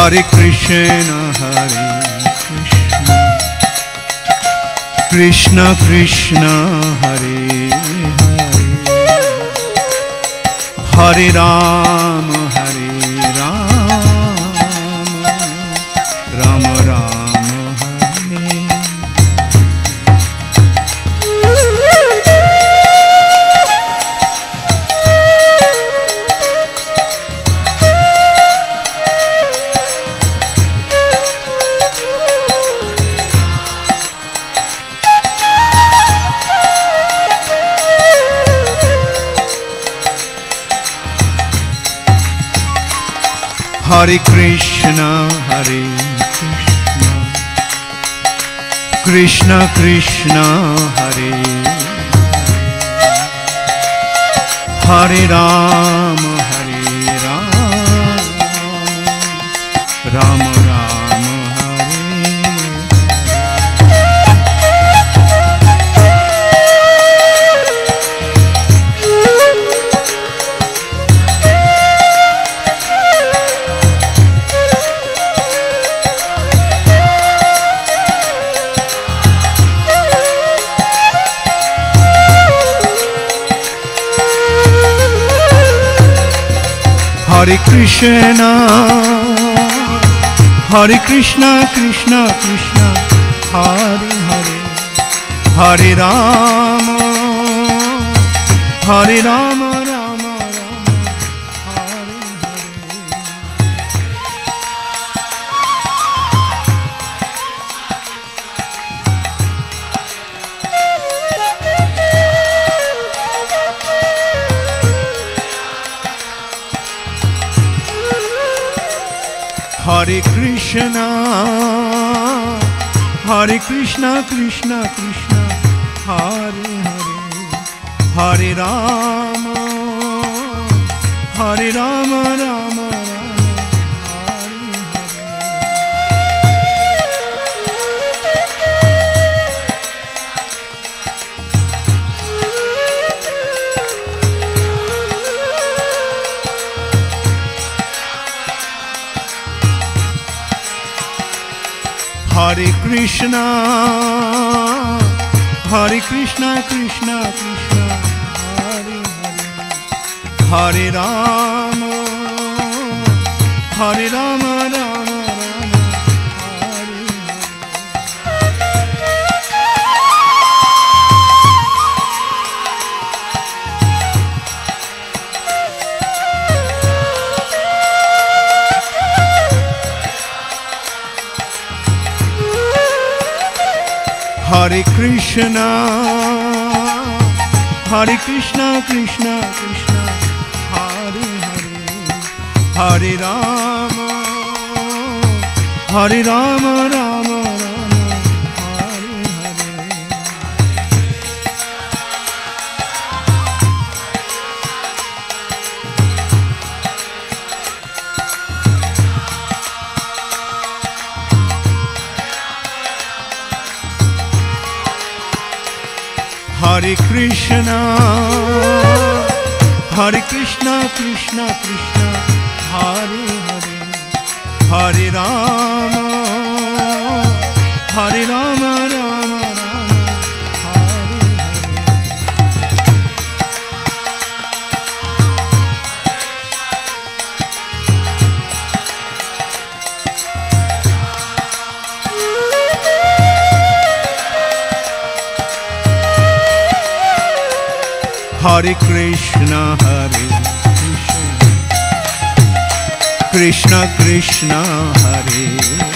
Hare Krishna, Krishna Krishna, Hare Hare, Hare Ram, Hare Ram, Ram Ram, Hare. Hare Krishna, Krishna Krishna, Hare Hare Ram, Hare Ram, Ram Ram, Hare. Hare Krishna, Krishna Krishna, Hare Hare, Hare Ram, Hare Ram, Ram Ram, Hare Hare. Hare Krishna, Krishna Krishna, Hare Hare, Hare Ram, Hare Ram, Ram Ram, Hare Krishna, Krishna Krishna, Hare Hare, Hare Ram, Hare Ram, Ram Ram, Hare Hare Krishna, Krishna Krishna, Hare Hare, Hare Ram, Hare Ram, Ram Ram, Hare Hare. Hare Krishna, Krishna Krishna, Hare Hare, Hare Ram, Hare Ram, Ram Ram, Hare Hare Krishna, Krishna Krishna, Hare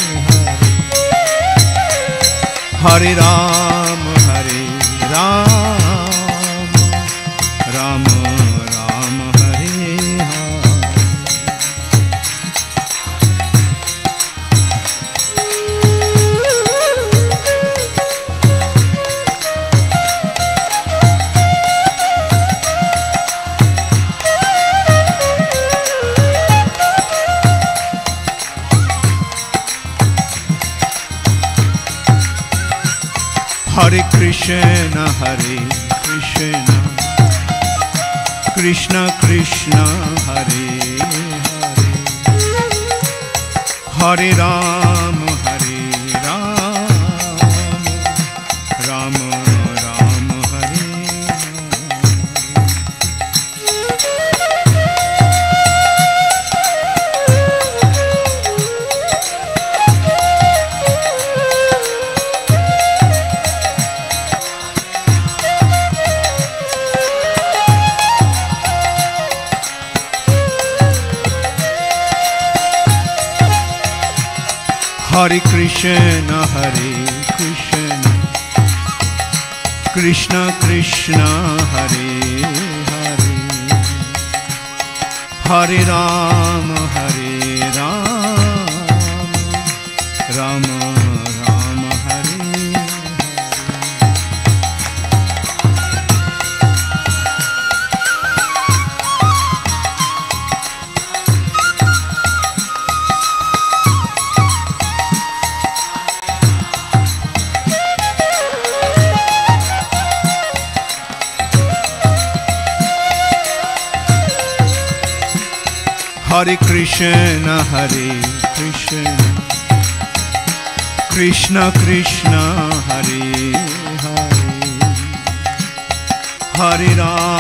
Hare, Hare Ram, Hare Ram, Ram Ram, Hare Hare Krishna, Krishna Krishna, Hare Hare, Hare Ram, Ram Ram, Hare Hare Krishna, Krishna Krishna, Hare Hare, Hare Ram, Ram Ram, Hare Hare Krishna, Krishna Krishna, Hare Hare, Hare Ram.